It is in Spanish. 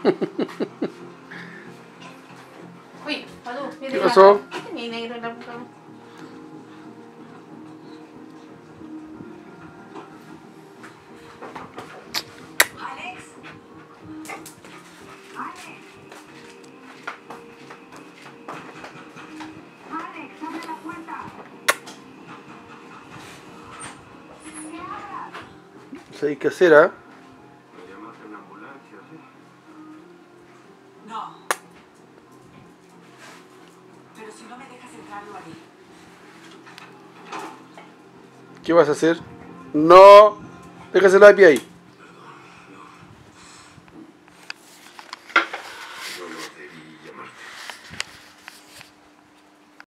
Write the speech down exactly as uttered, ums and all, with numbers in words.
Uy, Padu, ¿Qué pasó? ¿Qué tenía negro en la boca? Alex. Alex. Alex, abre la puerta. ¡Que abra! ¿Sabes qué hacer, ah? ¿Me llamaste a una ambulancia, sí? No. Pero si no me dejas entrar, lo haré. ¿Qué vas a hacer? No, déjasela de pie ahí.